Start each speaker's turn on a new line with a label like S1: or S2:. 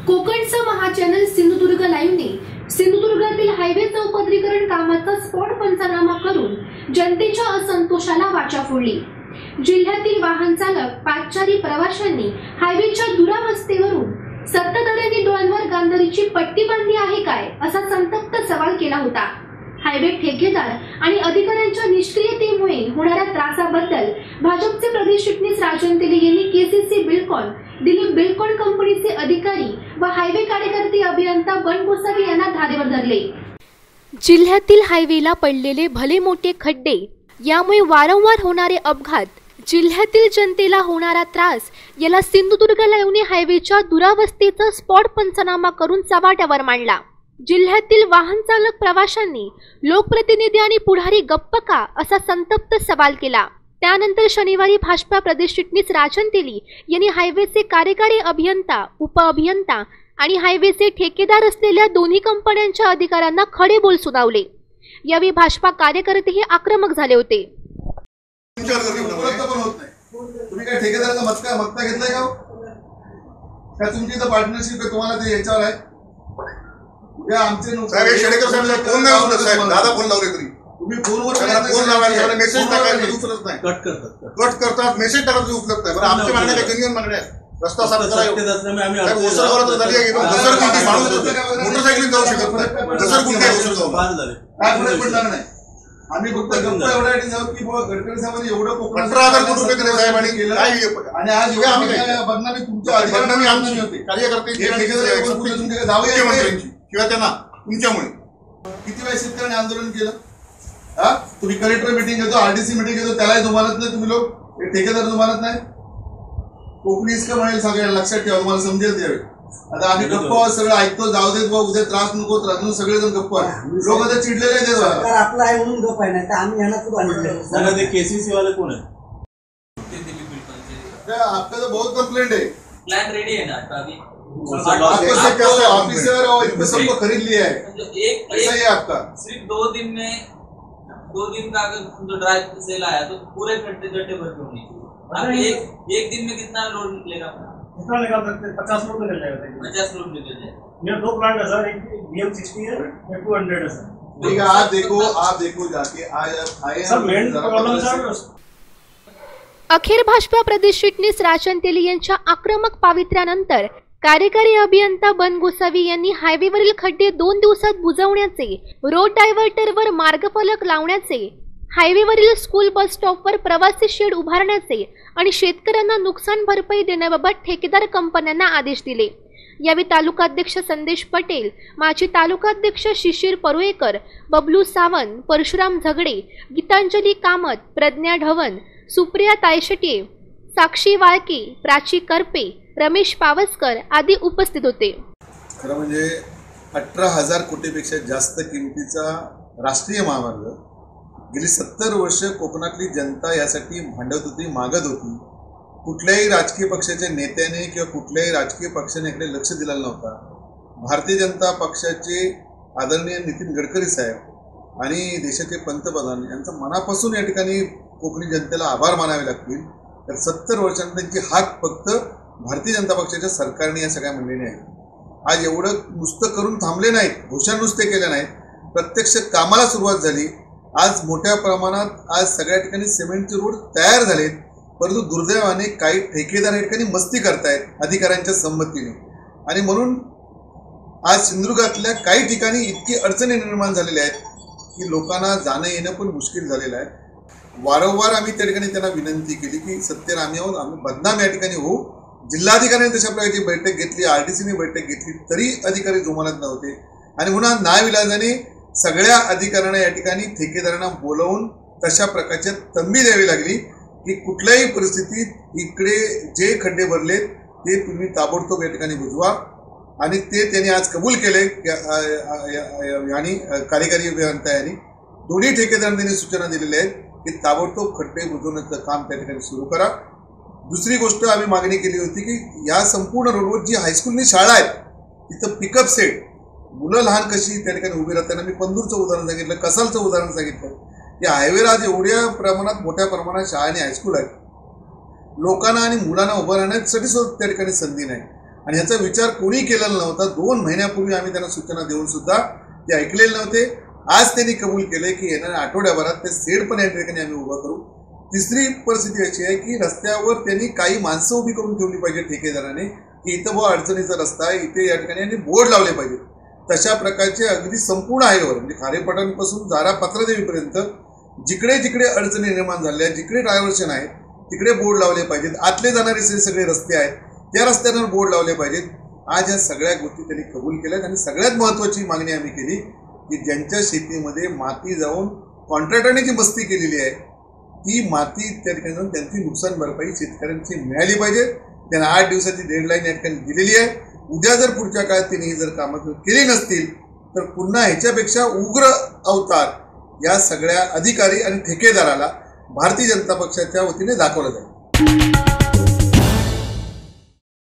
S1: कोकणचं महाचॅनल Sindhudurg लाईव्हने सिंधुदुर्गातील highway चौपदरीकरण कामाचा spot पंचनामा करून जनतेच्या असंतोषाला वाचा फोडली। जिल्ह्यातील वाहन चालक पादचारी प्रवाशांनी हायवेच्या दुरावस्थेवरून सत्ताधाऱ्यांनी डोळ्यांवर गांधारीची पट्टी बांधली आहे काय असा संतप्त सवाल केला होता। हायवे ठेकेदार आणि अधिकाऱ्यांच्या निष्क्रियतेमुळे होणाऱ्या त्रासाबद्दल भाजपचे प्रदेश चिटणीस राजन तेली यांनी केसीसी बिल्डकॉन, दिलीप बिल्डकॉन कंपनीचे अधिकारी व हायवे कार्यकर्ते अभियंता बन गोसावी यांना धारेवर धरले। जिल्ह्यातील हायवेला पडलेले भले मोठे खड्डे, यामुळे वारंवार होणारे अपघात, जिल्ह्यातील जनतेला होणारा त्रास याला सिंधुदुर्ग लाईव्हने हायवेच्या दुरावस्थेचा स्पॉट पंचनामा करून चव्हाट्यावर मांडला। जिल्ह्यातील वाहन चालक प्रवाशांनी लोकप्रतिनिधी आणि पुढारी गप्प का असा संतप्त सवाल केला। त्यानंतर शनिवारी भाजपा प्रदेश चिटणीस राजन तेली यांनी हायवेचे कार्यकारी अभियंता, उपअभियंता आणि हायवेचे ठेकेदार असलेल्या दोन्ही कंपन्यांच्या अधिकाऱ्यांना खडे बोल सुनावले। यावेळी भाजपा कार्यकर्तेही आक्रमक झाले होते।
S2: तुम्ही काय ठेकेदाराचा मक्ता घेतलाय का तुमची तर पार्टनरशिप आहे, तुम्हाला ते याच्यावर आहे। उद्या आमचे शेडेकर साहेब फोन नाही उचलत साहेब, दादा फोन लावले तरी तुम्ही फोनवर फोन लावायला मेसेज टाकायला उचलत नाही, कट करतात मेसेज टाकायला उचलत नाही। बरं आमच्या मागण्या काय जेन्युइन मागण्या आहेत, रस्ता साफ करा। ओसरगावाला तर झाली की घसरगुंडी माणूस मोटरसायकलीने जाऊ शकत नाही, घसरगुंडी काय फरक पडणार नाही। आम्ही फक्त गप्पा एवढ्यासाठी जाऊ की गडकरी साहेबांनी एवढं 18,000 कोटी रुपये दिले साहेबांनी केलं आणि आज बदनामी तुमच्या बदनामी आमची होती, कार्यकर्ते मुख्यमंत्र्यांची किंवा त्यांना तुमच्यामुळे। किती वेळा शेतकऱ्यांनी आंदोलन केलं, हा तुम्ही कलेक्टर मीटिंग घेतो, आरडीसी मीटिंग घेतो, त्यालाही जुमानत नाही तुम्ही लोक, ठेकेदार जुमानत नाही। कोकणी इसका म्हणेल सगळ्यांना लक्षात ठेवा, तुम्हाला समजेल त्यावेळी। आता आम्ही गप्पा सगळं ऐकतो, जाऊ देत बा, उद्या त्रास नको अजून सगळेजण गप्पा लोक आता चिडलेले आहेत
S3: आपला आहे म्हणून गप्पा आहे, नाही तर आम्ही यांना खूप आणलं।
S4: ते केसीसी वाले कोण आहे?
S2: आपका तो बहुत कंप्लेंट है,
S5: प्लान रेडी है ना अभी,
S2: ऑफिसर और इनको सबको खरीद लिया है, ऐसा ही आपका
S5: सिर्फ 2 दिन का अगर जो ड्राइव सेल आया तो पूरे गड्ढे भर के होंगे। अब एक दिन में कितना लोड निकलेगा?
S4: कितना निकाल सकते हैं? 50 लोड निकल जाएगा।
S5: 50 लोड निकल जाएगा।
S4: मेरे 2 प्लांट है सर, एक BM60 है, एक 200 है सर।
S2: ठीक है, आप देखो जाके आए
S4: सर मेन प्रॉब्लम सर।
S1: अखेर भाजपा प्रदेश चिटणीस राजन तेली यांच्या आक्रमक पावित्र्यानंतर कार्यकारी अभियंता बन गोसावी यांनी हायवेवरील खड्डे 2 दिवसात बुजवण्याचे, रोड डायव्हर्टरवर मार्गफलक लावण्याचे, हायवेवरील स्कूल बस स्टॉपवर प्रवासी शेड उभारण्याचे आणि शेतकऱ्यांना नुकसान भरपाई देण्याबाबत ठेकेदार कंपन्यांना आदेश दिले। यावेळी तालुकाध्यक्ष संदेश पटेल, माजी तालुकाध्यक्ष शिशिर परुळेकर, बबलू सावंत, परशुराम झगडे, गीतांजली कामत, प्रज्ञा ढवण, सुप्रिया तायशेटे, साक्षी वाळके, प्राची करपे, रमेश पावसकर आदी उपस्थित होते।
S2: खरं म्हणजे 18,000 कोटीपेक्षा जास्त किमतीचा राष्ट्रीय महामार्ग गेली 70 वर्ष कोकणातली जनता यासाठी भांडत होती, मागत होती। कुठल्याही राजकीय पक्षाच्या नेत्याने किंवा कुठल्याही राजकीय पक्षाने इकडे लक्ष दिलेलं नव्हता। भारतीय जनता पक्षाचे आदरणीय नितीन गडकरी साहेब आणि देशाचे पंतप्रधान यांचा मनापासून या ठिकाणी कोकणी जनतेला आभार मानावे लागतील। तर 70 वर्षांत त्यांची हाक फक्त भारतीय जनता पक्षाच्या सरकारने या सगळ्या मंडळीने आहे। आज एवढं नुसतं करून थांबले नाहीत, घोषणा नुसते केल्या नाहीत, प्रत्यक्ष कामाला सुरुवात झाली। आज मोठ्या प्रमाणात आज सगळ्या ठिकाणी सिमेंटचे रोड तयार झालेत, परंतु दुर्दैवाने काही ठेकेदार या ठिकाणी मस्ती करतायत अधिकाऱ्यांच्या संमतीने, आणि म्हणून आज सिंधुदुर्गातल्या काही ठिकाणी इतकी अडचणी निर्माण झालेल्या आहेत की लोकांना जाणं येणं पण मुश्किल झालेलं आहे। वारंवार आम्ही त्या ठिकाणी त्यांना विनंती केली की सत्तेर आम्ही आहोत, आम्ही बदनाम या ठिकाणी होऊ। जिल्हाधिकाऱ्यांनी तशा प्रकारची बैठक घेतली, आरडीसीने बैठक घेतली, तरी अधिकारी जुमानत नव्हते, आणि म्हणून नाविलाजाने सगळ्या अधिकाऱ्यांना या ठिकाणी ठेकेदारांना बोलवून तशा प्रकारच्या तंबी द्यावी लागली की कुठल्याही परिस्थितीत इकडे जे खड्डे भरलेत ते तुम्ही ताबडतोब या ठिकाणी बुजवा, आणि ते त्यांनी आज कबूल केले। आणि कार्यकारी अभियंता यांनी दोन्ही ठेकेदारांनी त्यांनी सूचना दिलेल्या आहेत की ताबडतोब खड्डे बुजवण्याचं काम त्या ठिकाणी सुरू करा। दुसरी गोष्ट आम्ही मागणी केली होती की या संपूर्ण रोडवर जी हायस्कूलनी शाळा आहेत तिथं पिकअप सेट, मुलं लहान कशी त्या ठिकाणी उभी राहताना मी पंदूरचं उदाहरण सांगितलं, कसालचं उदाहरण सांगितलं। या हायवेला आज एवढ्या प्रमाणात मोठ्या प्रमाणात शाळा आणि हायस्कूल आहेत, लोकांना आणि मुलांना उभं राहण्यासाठी सुद्धा त्या ठिकाणी संधी नाही, आणि याचा विचार कोणी केलेला नव्हता. 2 महिन्यापूर्वी आम्ही त्यांना सूचना देऊन सुद्धा ते ऐकलेले नव्हते. आज त्यांनी कबूल केले की येणाऱ्या आठवड्याभरात ते सेड पण या ठिकाणी आम्ही उभा करू. तिसरी परिस्थिती अशी आहे की रस्त्यावर त्यांनी काही माणसं उभी करून ठेवली पाहिजे ठेकेदाराने की इथं बुवा अडचणीचा रस्ता आहे, इथे या ठिकाणी यांनी बोर्ड लावले पाहिजे. तशा प्रकारचे अगदी संपूर्ण हायवेवर म्हणजे खारेपाटणपासून जारा पात्रदेवीपर्यंत जिकडे जिकडे अडचणी निर्माण झाल्या, जिकडे डायव्हर्शन आहेत तिकडे बोर्ड लावले पाहिजेत. आतले जाणारे सगळे रस्ते आहेत त्या रस्त्यांवर बोर्ड लावले पाहिजेत. आज या सगळ्या गोष्टी त्यांनी कबूल केल्यात आणि सगळ्यात महत्त्वाची मागणी आम्ही केली की ज्यांच्या शेतीमध्ये माती जाऊन कॉन्ट्रॅक्टरने जी मस्ती केलेली आहे ती माती त्या ठिकाणी जाऊन त्यांची नुकसान भरपाई शेतकऱ्यांची मिळाली पाहिजे. त्यांना 8 दिवसाची डेडलाईन या ठिकाणी दिलेली आहे. उद्या जर पुढच्या काळात त्यांनी जर कामं केली नसतील तर पुन्हा ह्याच्यापेक्षा उग्र अवतार या सगळ्या अधिकारी आणि ठेकेदाराला भारतीय जनता पक्षाच्या वतीने दाखवला जाईल.